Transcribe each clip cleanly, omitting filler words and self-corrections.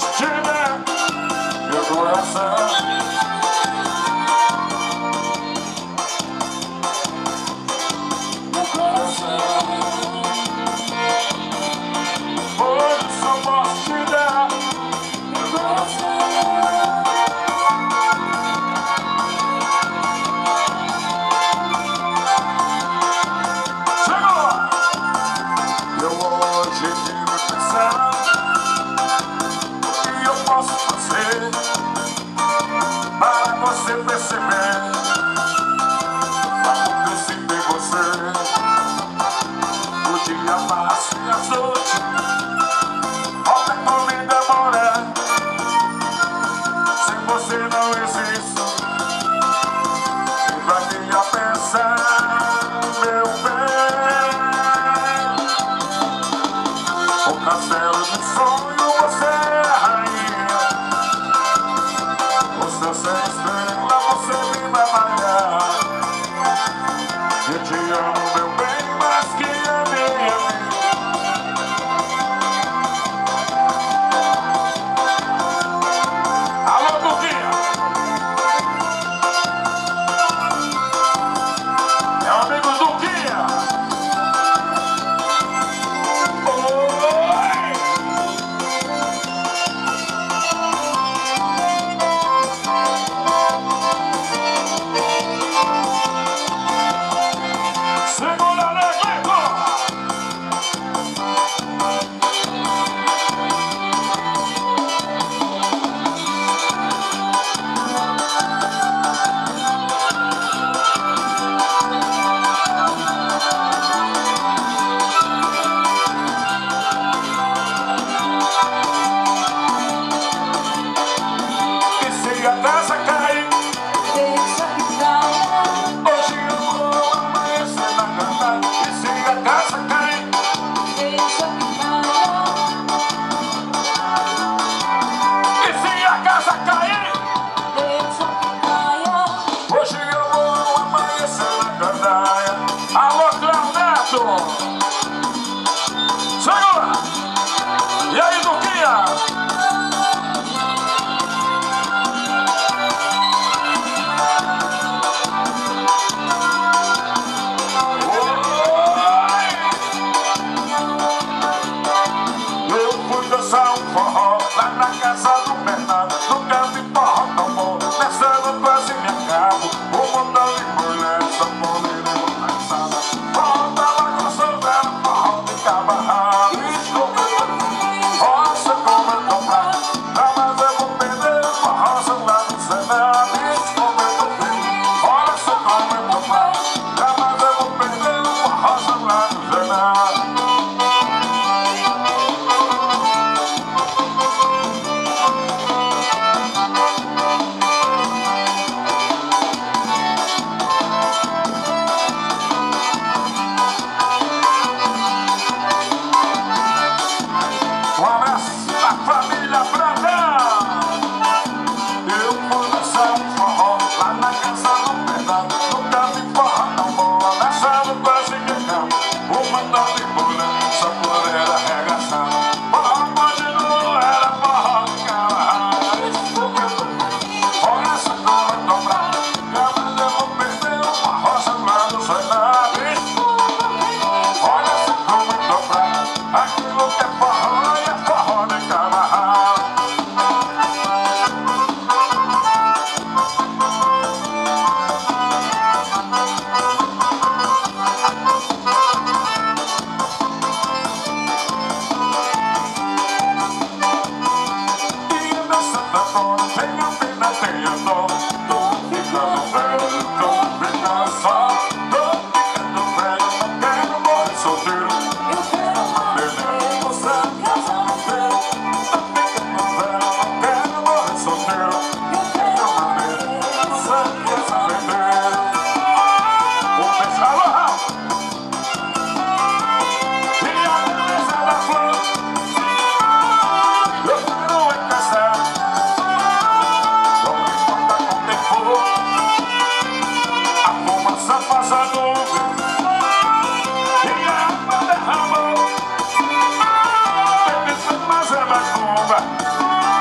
tiver meu coração. Meu coração. Hoje só posso te dar meu coração. Para você perceber quando eu sinto em você. O dia passa e as noites volta por me demorar. Sem você não existo. E pra quem a pensar, meu bem, o castelo de sonho você é a rainha. Sem estrela você me vai malhar. Eu te amo, meu bem, mais que a minha vida. Alô, Duquinha. É o amigo Duquinha. Segura! E aí, Duquinha? Eu fui dançar um forró lá na casa do Bernardo. Nunca vi forró tão bom, dançando quase me acabo. O montão de mulher, só poder engraçada. Forró tava gostoso, era forró de cabarra. Um abraço da família Brandão. Eu vou dançar um forró lá na casa do Bernardo. Nunca vi forró tão bom, dançando quase que acabo. O mandão de mulher, só por ela arregaçada. Forró pode não era forró de cabarra. Olha essa cor dobrada, jamais eu vou perder o forró chamado Zainab. Olha essa cor dobrada, aquilo que é forró. Tenha pena, tenha dó. Tô ficando velho, tô ficando só. Tô ficando velho, não quero morrer solteiro. Eu quero beber, você casar inteiro. Tô ficando velho, não quero morrer solteiro. Eu quero beber, você casar inteiro. Um beijo, alô, e a beleza da flor. Eu quero encaixar. A fumaça faz a nuvem e a água derrama. Bebe, mas é macumba.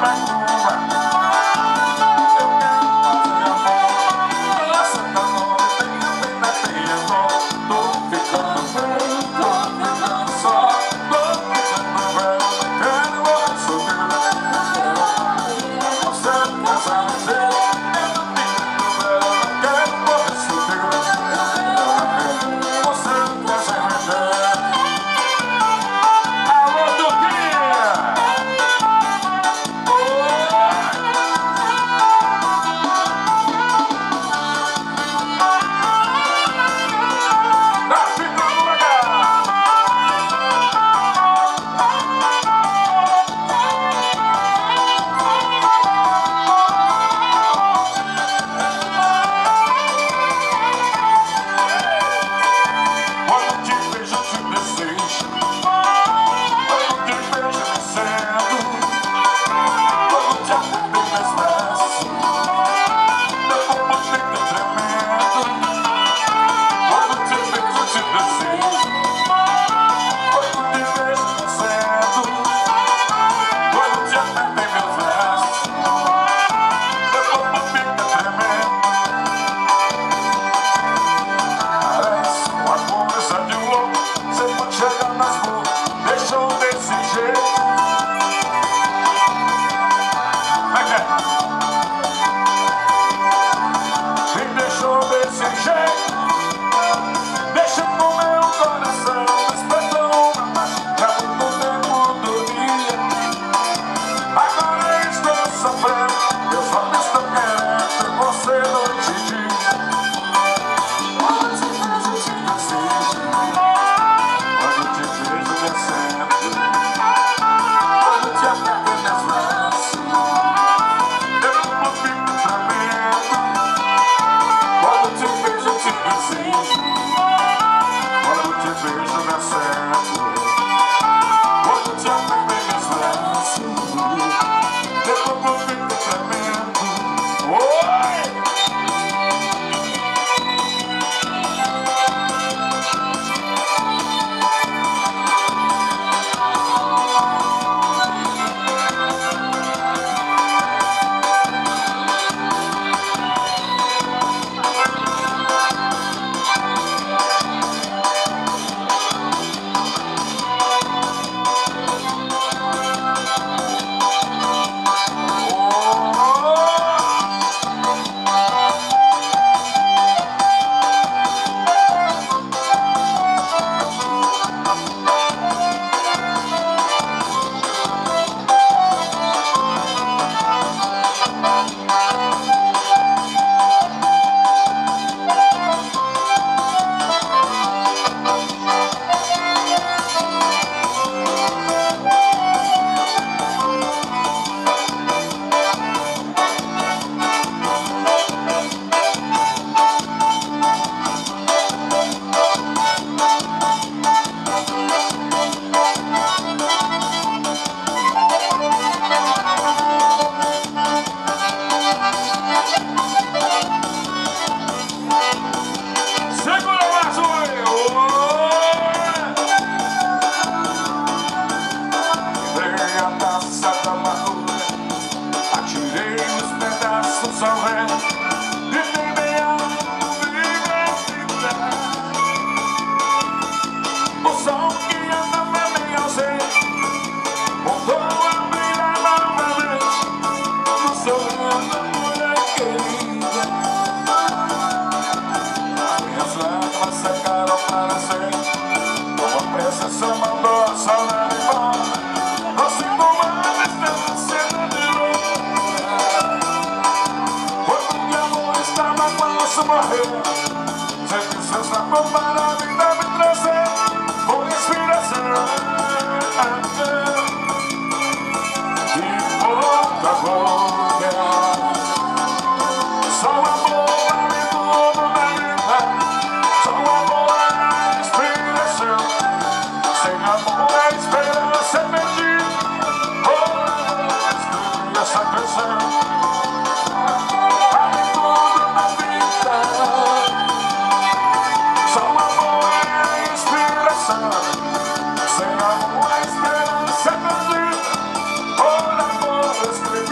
Sem amor, a esperança perdida, por amor escrito.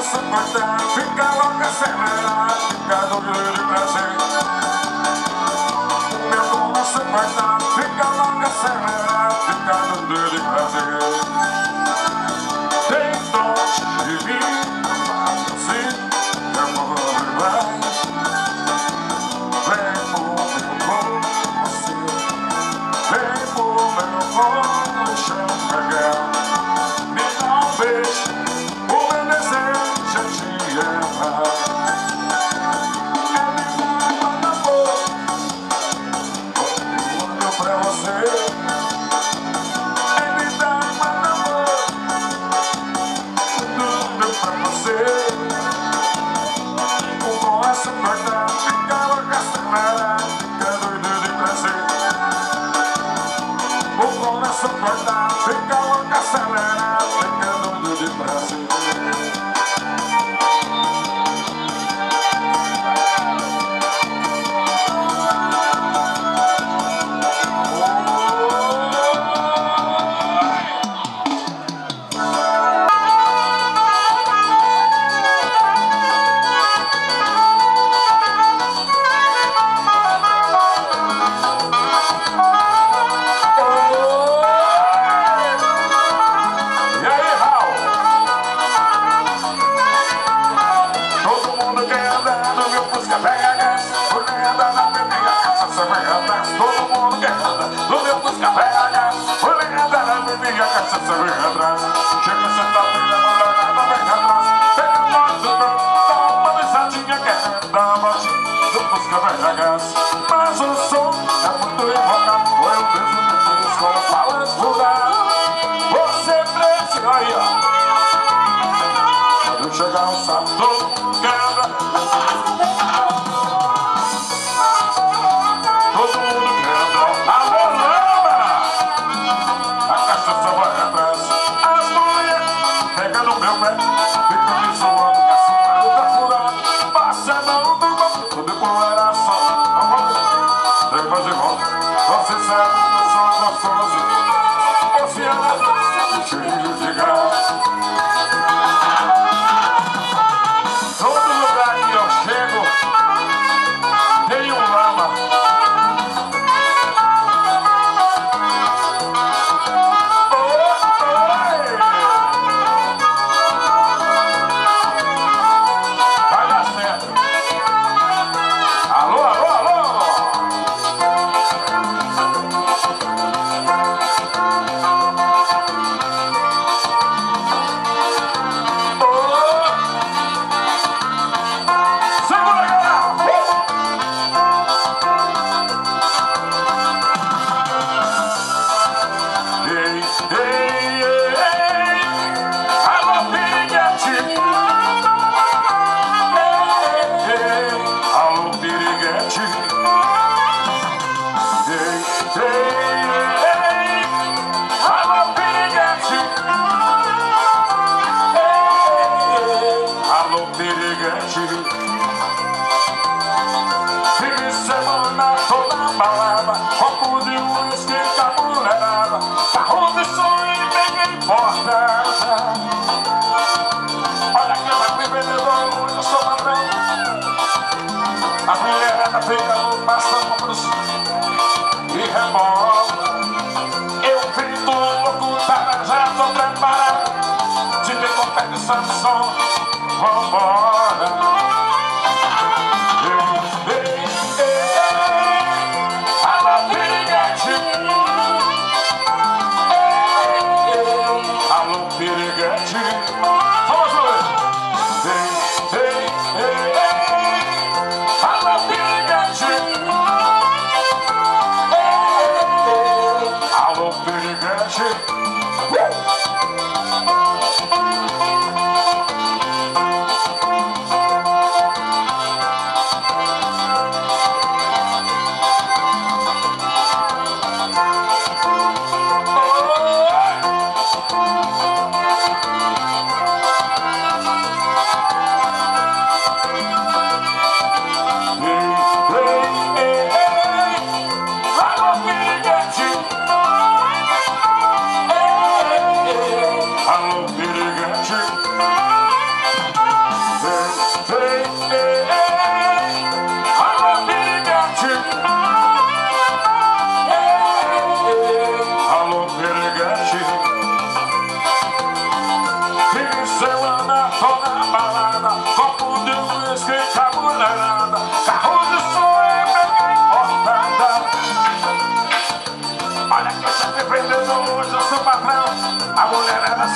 coração cortado, fica louco acelerado, fica doido de prazer. O meu coração cortado, fica louco acelerado, fica doido de prazer. Tem dom de mim, assim, eu vou lembrar. Vem pro meu você, vem pro meu chão pegar. Me dá beijo, o meu desejo é te amar. É me dar amor, olho pra você. É me dar amor, tudo pra você. O coração cortado, fica louco acelerado, fica doido de prazer. O coração cortado, fica louco acelerado, fica doido de prazer. Todo mundo quer andar no meu busca velha, mulher da minha cachaça vem atrás. Chega sentado e a mulherada vem atrás. Pega nós do meu, dá uma risadinha querendo dar uma voltinha no busca velha gás. Mas o som é muito invocado, foi o mesmo que fiz com as balas mudar. Você precisa aí, ó. Quando chegar um sábado, todo mundo quer andar. Todo mundo quer andar. Alô, lama! A cachaça vai atrás. As mulheres pegam no meu pé, ficam me zoando, que a cidade tá furada. Passa a mão do banco, depois era só depois de volta. Você sabe que eu sou gostoso. Você é cheio de gás. Todo lugar que eu chego tem um lama. Alô, alô, alô! Segura, galera! Ei, ei, ei! Alô, piriguete! Alô, piriguete. Ei, ei, ei. Alô, piriguete. Alô, piriguete. Fim de semana toda balada, copo de uísque com a mulherada, carro de som e ninguém importa. Olha que vai me vendedor, eu sou ladrão. A mulherada fica no passamos e rebola. Eu grito louco, tá, já tô preparado. Se tem competição de som, vambora. Ei, ei, ei, alô, piriguete. Alô, piriguete. Vamos ver. Ei, ei, ei. Alô, piriguete. Alô, piriguete.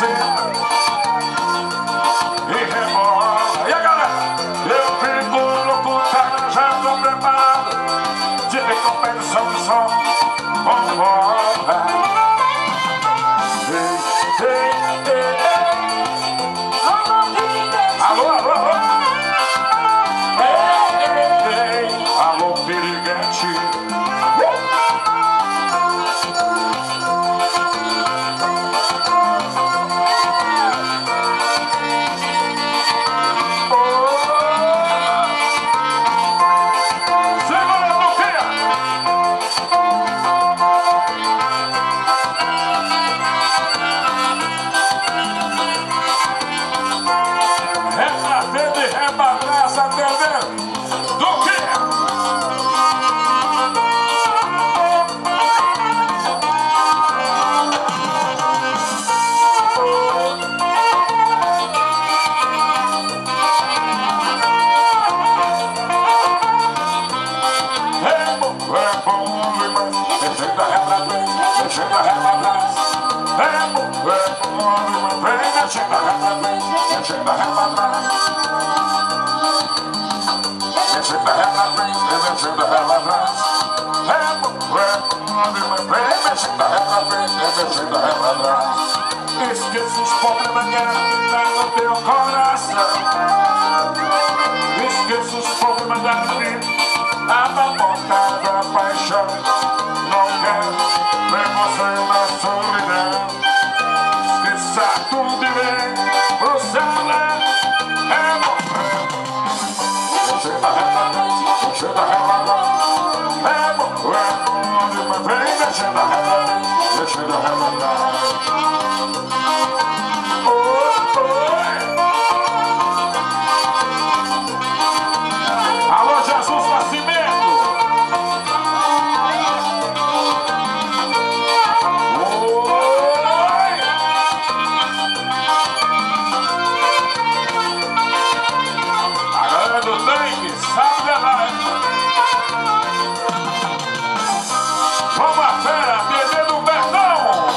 senta e rebola. E a galera, eu fico louco, tá, já tô preparado de recompensa do som com bola. Ei, ei, ei. Alô, alô, alô. Ei, ei, ei. Alô, piriguete. Esqueça os problemas que ainda no teu coração. Esqueça os problemas da vida, a papotada paixão. Não quero ver você na solidão. Esqueça tudo e vem pro céu, né? É morrer. Deixa da reta, deixa da reta. É morrer, vem, deixa da reta, deixa da reta. Alô, Jesus Nascimento. Oi. A galera do tanque sabe da live. Vamos a fera, bebê do Bertão.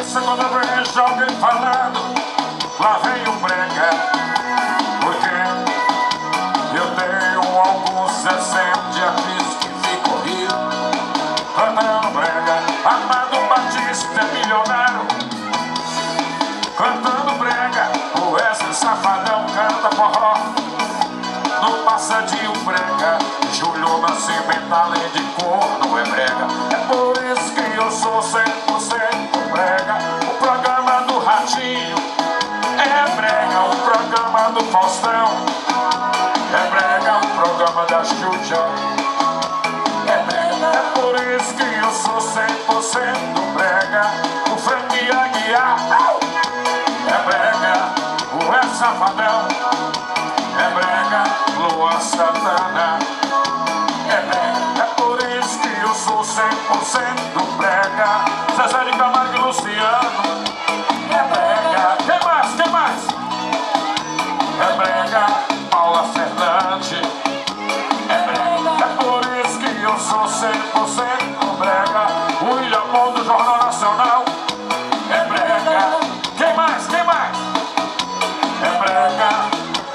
cabeça quando eu vejo alguém falando, lá vem o brega. Porque eu tenho alguns exemplos de artistas que ficam rindo cantando brega. Amado Batista é milionário cantando brega. O Wesley Safadão canta forró no passadinho brega. Júlio Nascimento além de cor não é brega. É por isso que eu sou 100% brega. O programa do Ratinho é brega. O programa do Faustão é brega. O programa da Xuxa é brega. É por isso que eu sou 100% brega. O Frank Aguiar é brega. O É Safadão é brega. Luan Santana é brega. É por isso que eu sou 100% brega. Zezé de Camargo e Luciano é brega. Quem mais? Quem mais? É brega. Paula Fernandes é brega. É por isso que eu sou 100% brega. William Bond do Jornal Nacional é brega. Quem mais? Quem mais? É brega.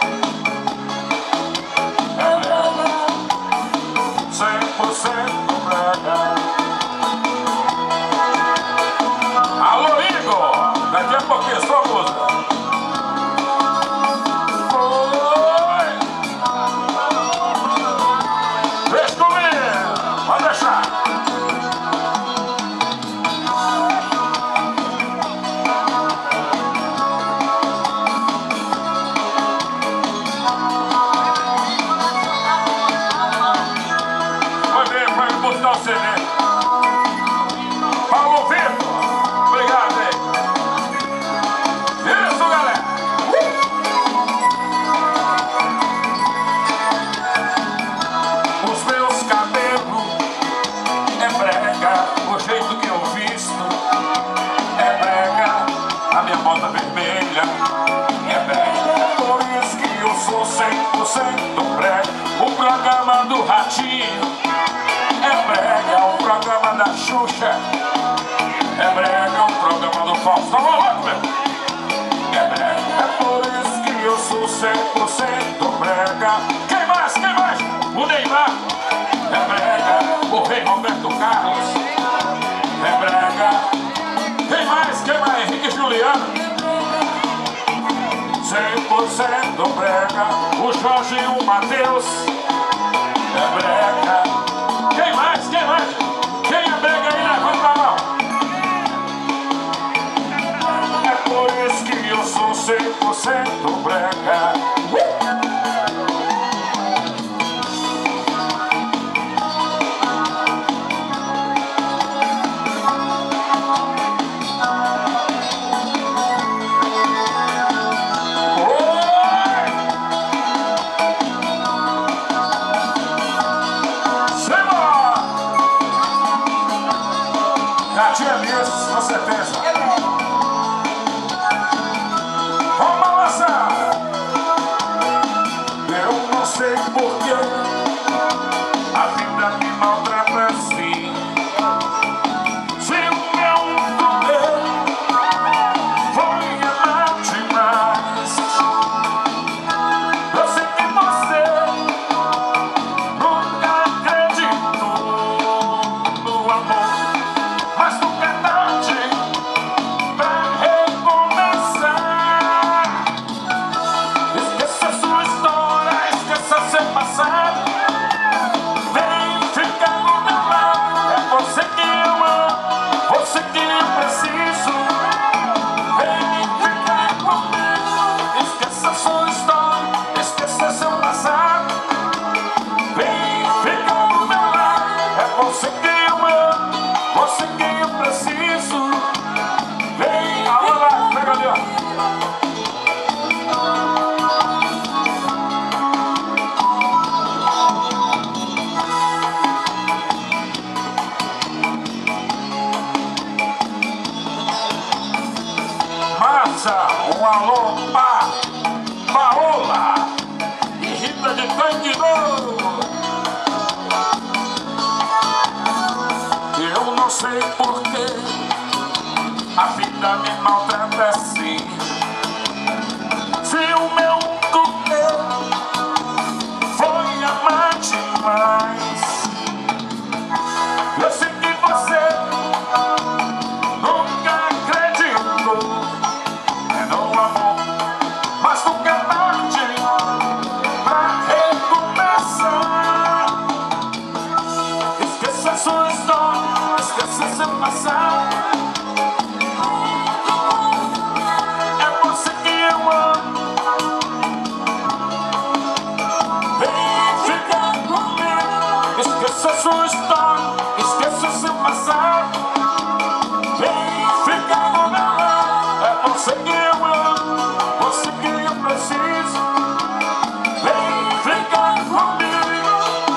100% brega. Alô, Igor! Daqui a pouquinho, só música. Oi! Deixa comigo! Pode deixar! Botar o CD. Paulo Vitor, obrigado aí. Isso, galera. Os meus cabelos é brega. O jeito que eu visto é brega. A minha moto vermelha é brega. Por isso que eu sou 100% brega. O programa do Ratinho é brega. O programa da Xuxa é brega. O programa do Faustão é brega. É por isso que eu sou 100% brega. Quem mais? Quem mais? O Neymar é brega. O rei Roberto Carlos é brega. Quem mais? Quem mais? Henrique Juliano 100% brega. O Jorge e o Matheus é brega. Quem mais? Quem mais? Quem é brega aí, levanta a mão. É por isso que eu sou 100% brega. Tia Miss, com certeza. Vamos balançar. Eu não sei porquê a vida me maltrata assim. Se o meu poder foi amar demais, eu sei que você nunca acreditou no amor. Mas nunca é tarde pra recomeçar. Esqueça sua história, esqueça seu passado. Vem ficar no meu lado. É você que eu amo, você que eu preciso. Vem ficar comigo. Esqueça sua história, esqueça seu passado. Vem ficar no meu lado. É você que eu amo, você que eu preciso. Vem, alô lá, pega ali, ó. Massa, um alô pra Paola e Rita de Tanque Novo. Eu não sei porquê a vida ainda me maltrata assim. Se o meu culpado foi amar demais, eu sei que você nunca acreditou no amor, mas nunca é tarde pra recomeçar. Esqueça sua história, esqueça seu passado. É você que eu amo. Vem ficar comigo. Esqueça sua história, esqueça seu passado. Vem ficar do meu lado. É você que eu amo, você que eu preciso. Vem ficar comigo.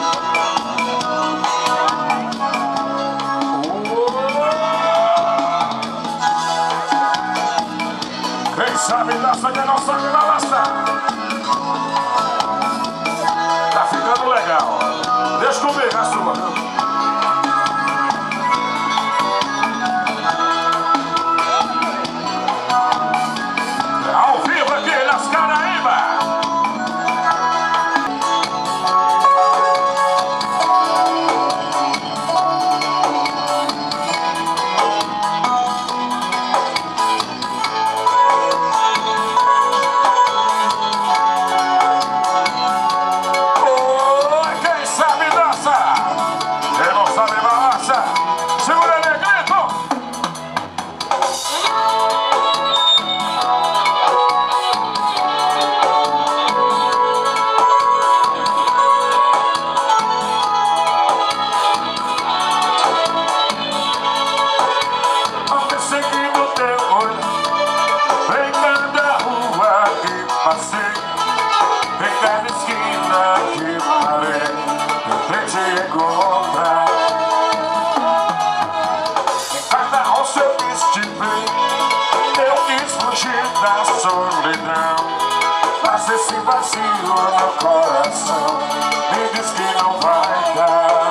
Quem sabe dança, quem não sabe balança. Tá ficando legal. Deixa comigo a sua. Ao vivo aqui nas Caraíba. Quem sabe dança, quem não sabe balança. Segura aí, grito. Pensei que no teu olho, em cada rua que passei, em cada esquina que parei, tentei te encontrar. Em cada rosto eu quis te ver, eu quis fugir da solidão, mas esse vazio no coração me diz que não vai dar.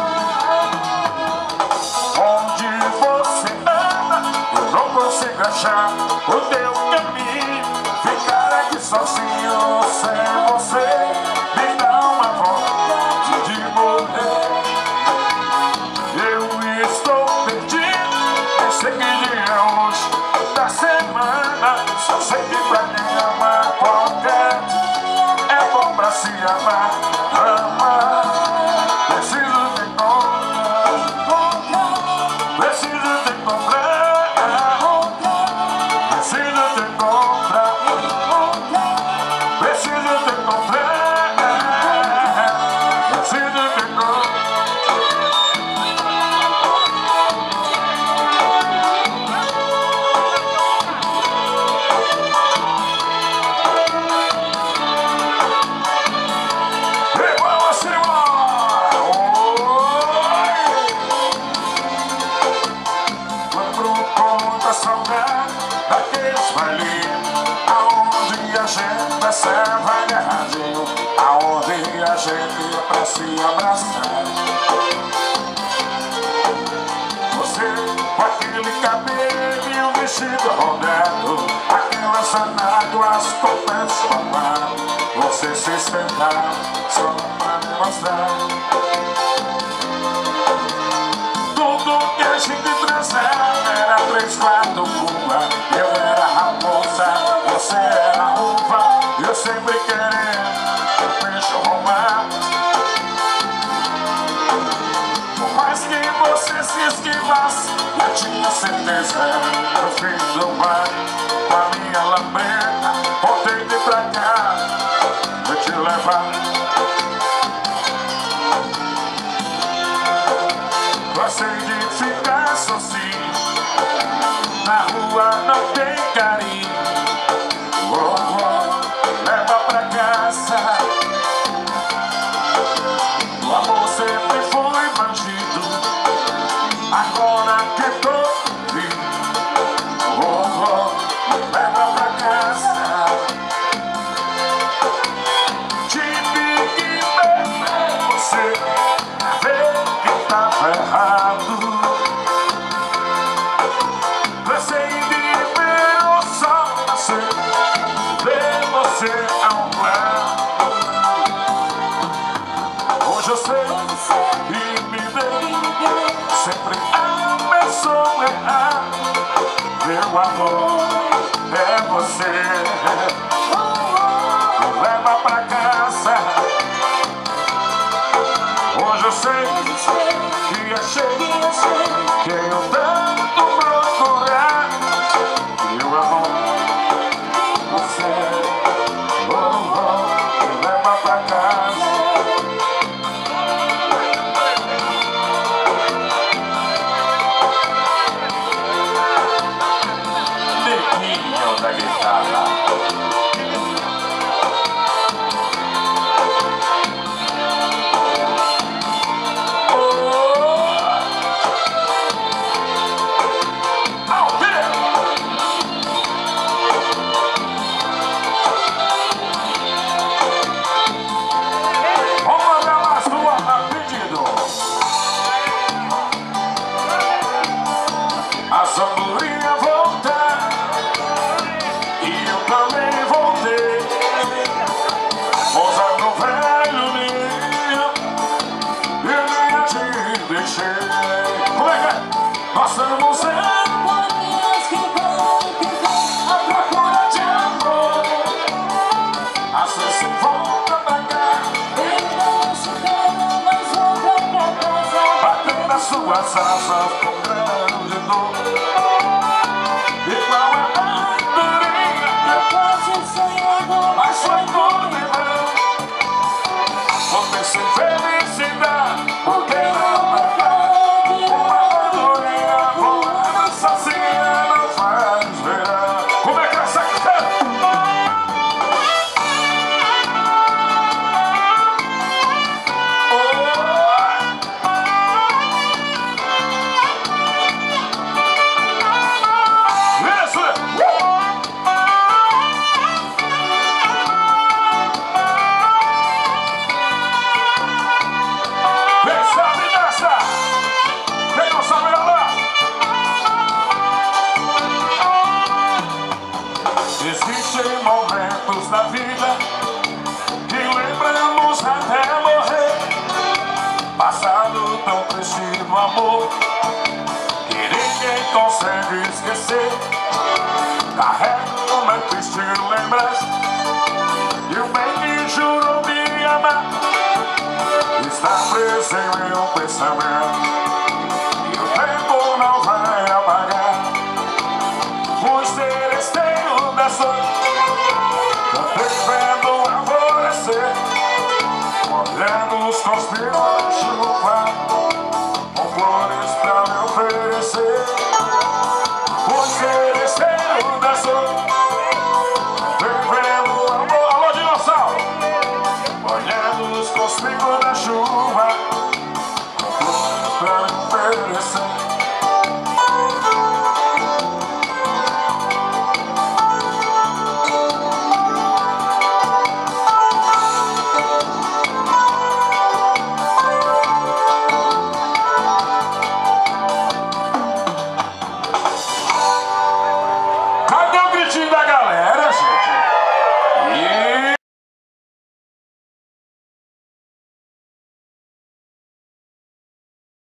Onde você anda, eu não consigo achar o teu caminho. Ficar aqui sozinho sem você me dá uma vontade de morrer. Eu estou perdido, nem sei que dia é hoje da semana. Só sei que pra quem ama qualquer dia é bom pra se amar. Amar, preciso te encontrar. Preciso te encontrar. Preciso te encontrar. Preciso te encontrar. Preciso te encontrar. Igual a Simone. Lembro com muita saudade daqueles bailinhos aonde a gente dançava agarradinho, aonde a gente ia pra se abraçar. Você com aquele cabelo e um vestido rodado, aquelas anáguas com penso amado, você se estendava só pra me mostrar. Tudo que a gente transava era 3, 4 Cuba. Eu era raposa, você era uva. Eu sempre querendo o peixe roubar. Por mais que você se esquivasse, eu tinha certeza no fim do mar. Com a minha lambreta, voltei de pra cá, vou te levar. Gostei de ficar sozinho, na rua não tem carinho. Oh, oh, leva pra casa. O amor sempre foi bandido, agora que tô vivo. Oh, oh, leva pra casa. Tive que beber você, ver que tava errado. Cansei de sou errado. Meu amor, é você. Me leva pra casa. Hoje eu sei que achei quem eu tanto procurar. Meu amor, você, me leva pra casa. Neguinho da guitarra. A samurinha voltar e eu também voltei. Pousar no velho ninho, eu nem te deixei. Como é que é? Nós estamos Bolinhas que vão à procura de amor. assim se volta pra cá, Eu não chegando, mas volta pra casa. batendo nas suas asas com grande dor. Igual a andorinha, Depois de sonhando, mas foi tudo em vão. Você sem felicidade, porque não me dá. Uma andorinha voando sozinha não faz verão. Como é que é essa questão? Existem momentos da vida que lembramos até morrer. Passado tão triste no amor que ninguém consegue esquecer. Carrego uma triste lembrança e o bem que jurou me amar está preso em meu pensamento e o tempo não vai apagar. Por ser esteio da sorte, cantei vendo alvorecer, olhando os conspiradores no quarto, com flores pra me oferecer.